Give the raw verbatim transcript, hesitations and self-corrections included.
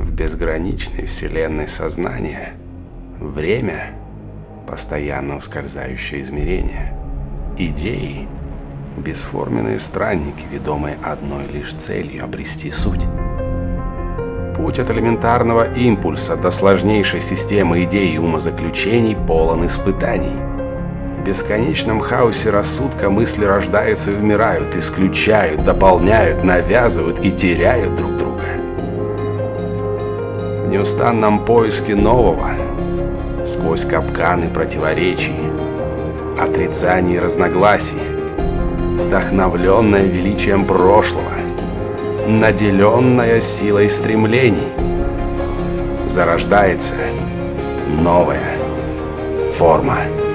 В безграничной вселенной сознания время – постоянно ускользающее измерение. Идеи – бесформенные странники, ведомые одной лишь целью – обрести суть. Путь от элементарного импульса до сложнейшей системы идей и умозаключений полон испытаний. В бесконечном хаосе рассудка мысли рождаются и умирают, исключают, дополняют, навязывают и теряют друг друга. В неустанном поиске нового, сквозь капканы противоречий, отрицаний и разногласий, вдохновленная величием прошлого, наделенная силой стремлений, зарождается новая форма.